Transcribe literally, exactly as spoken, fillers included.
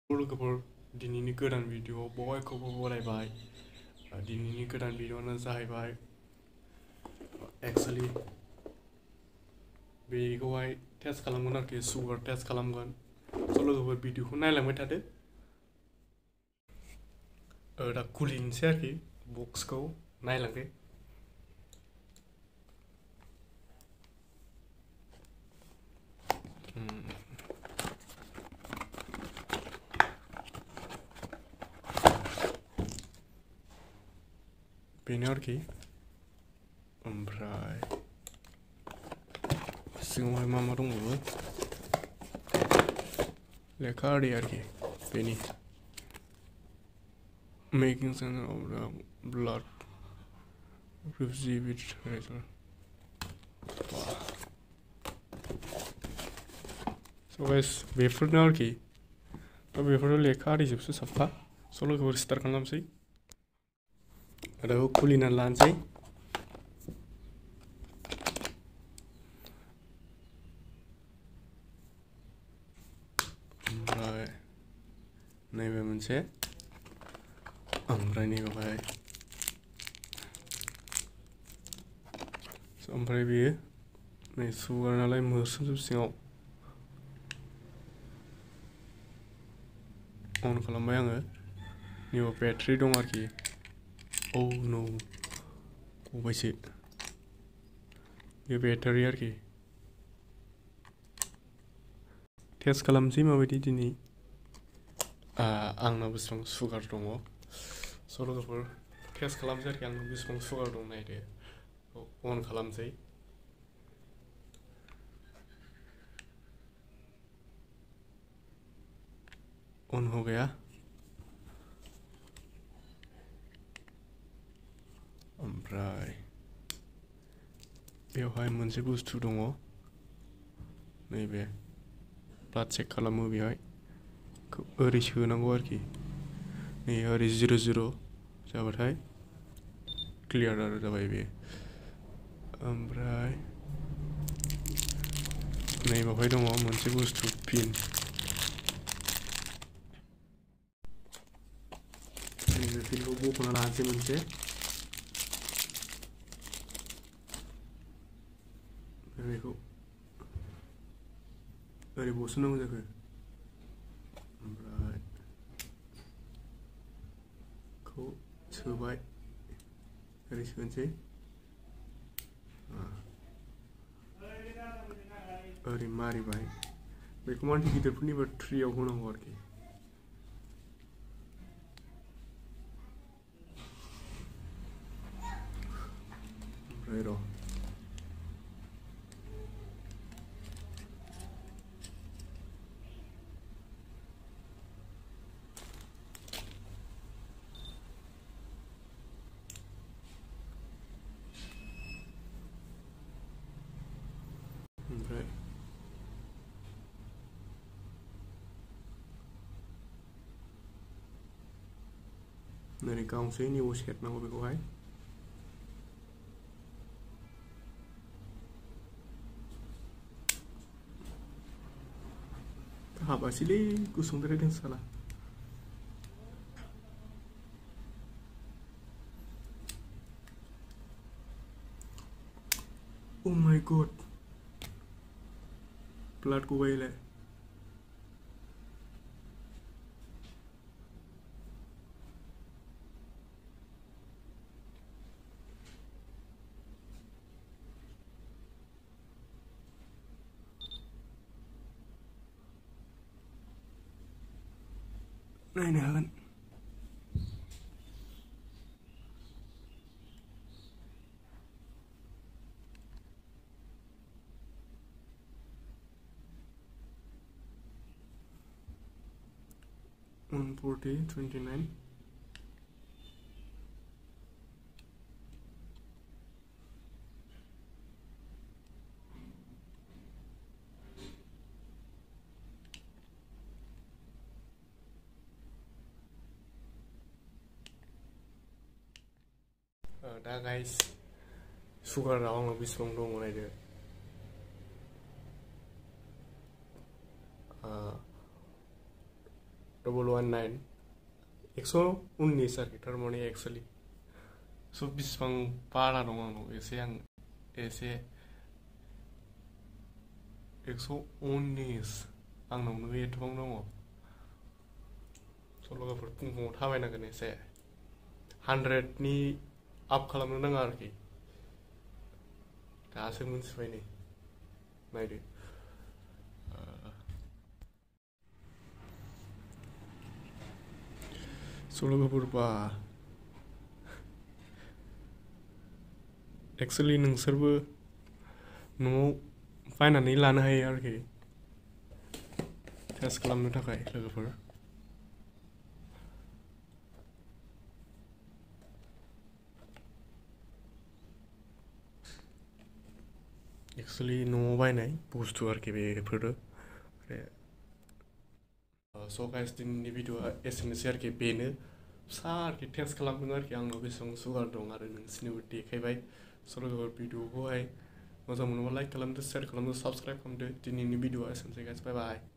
लोगोफोर दिनैनि गोदान भिडिअ बयखौबो बरायबाय। दिनैनि गोदान भिडिअआनो जाहैबाय एक्चुअली बेखौहाय टेस्ट खालामगोन आरोखि सुगार टेस्ट खालामगोन। स' लोगोफोर भिडिअखौ नायलांबाय थादो। दा खुलिनोसै आरोखि बक्सखौ नायलांदो। बेनो आरोखि ओमफ्राय सिङावहाय मा मा दंबावो लेखा आरि आरोखि बेनि making sense of the blood रिभिट स' गाइस बेफोरनो आरोखि दा बेफोरो लेखा आरिजोबसो साफा। स' लोगोफोर स्टार्ट खालामसै। आरो खुलिनानै लानोसै। ओमफ्राय नैबे मोनसे ओमफ्राय नैबेवहाय ओमफ्राय बेयो नै सुगार नालाय मोस्रोमजोब सिङाव अन खालामबाय आङो। नैबे बेटारि दं आरोखि। औ नो गबायसो बे बेटारि आरोखि। टेस्ट खालामसै माबायदि दिनै आंनाव बेसेबां सुगार दङ। स' लोगोफोर टेस्ट खालामसै आरोखि आंनाव बेसेबां सुगार दं नायदो। अन खालामसै। अन हो गया। ओमफ्राय बेवहाय मोनसे बुस्थु दङ नैबे ब्लाड चेक खालामो बेहाय ओरै सोनांगौ आरोखि। नै ओरै जिर' जिर' जाबाथाय क्लियार आरो जाबाय बे। ओमफ्राय नै बेवहाय दङ मोनसे बुस्थु पिन। नैबे पिनखौ बख'ना लानोसै मोनसे। बेखौ ओरै बस'नांगौ जाखो। ओमफ्राय खौ सोबाय ओरै सोनोसै ओरै मारिबाय। बेखौ मानसि गिदिरफोरनिबा थ्रियाव होनांगौ आरोखि। ओमफ्राय र' ओमफ्राय ओरै गांसै नैबाव सेरनांगौ बेखौहाय। हाबासैलै गुसुंद्रायदों साला। Oh my god, ब्लाड गबायलाय। नायनो हागोन। one forty, twenty-nine. दा गाइस सुगारा आंनाव बेसेबां दङ नायदो। डबल वान नाइन एक्स' उन्निस आरोखि थारमाने एक्सुवेलि स' बिसिबां बारा दं आंनाव एसे आं एसे एक्स' उन्निस आंनावनो एथबां दङ स' लोगोफोर फुं फुङाव थाबायनांगोन एसे हान्ड्रेडनि आप खालामनो नाङा आरोखि दासो मोनथिबाय नै नायदो स' लोगोफोर बा एक्सुवेलि नोंसोरबो न'आव बायनानै लानो हायो आरोखि टेस्ट खालामनो थाखाय लोगोफोर एक्सुवेलि न'आव बायनाय बुस्थु आरोखि बेफोरो स' गाइस दिनैनि भिडिअ'आ एसेनोसै आरोखि बेनो फिसा आरोखि टेस्ट खालामदों आरोखि आंनाव बेसेबां सुगार दं आरो नोंसिनोबो देखायबाय स' लोगोफोर भिडिअ'खौहाय मोजां मोनोबा लाइक खालामदो शेयार खालामदो साबस्क्राइब खालामदो दिनैनि भिडिअ'आ एसेनोसै गाइस बाय बाय